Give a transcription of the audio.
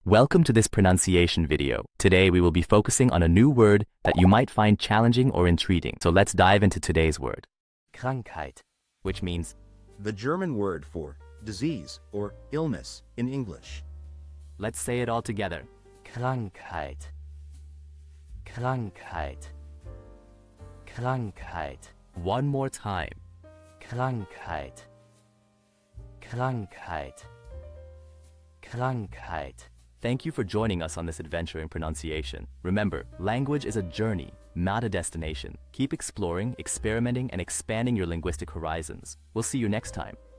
Welcome to this pronunciation video. Today we will be focusing on a new word that you might find challenging or intriguing. So let's dive into today's word. Krankheit, which means the German word for disease or illness in English. Let's say it all together. Krankheit. Krankheit. Krankheit. One more time. Krankheit. Krankheit. Krankheit. Thank you for joining us on this adventure in pronunciation. Remember, language is a journey, not a destination. Keep exploring, experimenting, and expanding your linguistic horizons. We'll see you next time.